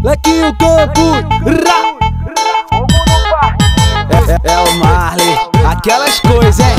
Lequinho Campos, é o Marley, aquelas coisas, hein?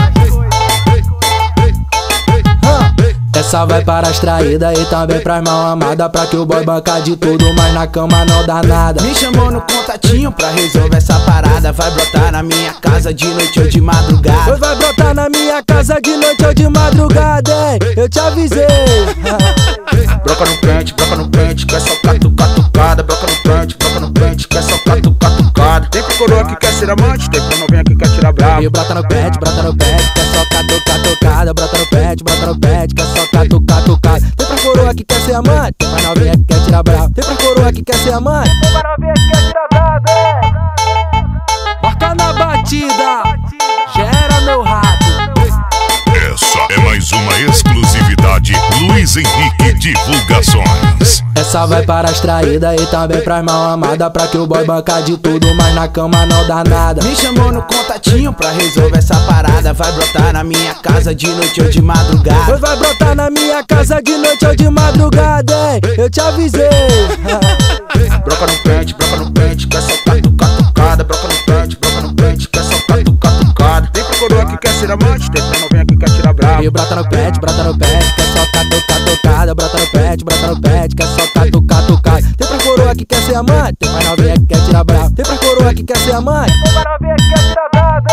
Essa vai para as traídas e também pras mal amadas, pra que o boy banca de tudo, mas na cama não dá nada. Me chamou no contatinho pra resolver essa parada. Vai brotar na minha casa de noite ou de madrugada. Vai brotar na minha casa de noite ou de madrugada, hein? Eu te avisei. Broca no pente, quer só catucada. Broca no pente, quer só catucada. Tem pra coroa que quer ser amante, tem pra novinha que quer tirar bravo. E brota no pente, quer só catucada. Brota no pente, quer só catucada. Tem pra coroa que quer ser amante, tem pra novinha que quer tirar bravo. Tem pra coroa que quer ser amante, tem pra novinha que quer tirar bravo, hein? Marca na batida, gera meu rato. Essa é mais uma exclusividade Luiz Henrique Divulgações. Essa vai para as traídas e também pras mal amadas, pra que o boy banca de tudo, mas na cama não dá nada. Me chamou no contatinho pra resolver essa parada. Vai brotar na minha casa de noite ou de madrugada. Vai brotar na minha casa de noite ou de madrugada, hein? Eu te avisei. Broca no pente, quer só catucada. Broca no pente, quer só catucada. Tem pra coroa que quer ser amante, tem pra novinha que quer tirar bravo. E brota no pente, quer só catucada. Brota no pente, quer só catucada. Tem pra coroa que quer ser amante, tem pra novinha que quer tirar bravo. Tem pra coroa que quer ser amante, tem pra novinha que quer tirar bravo,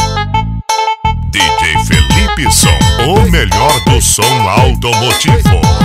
hein? DJ Felipe Som, o melhor do som automotivo.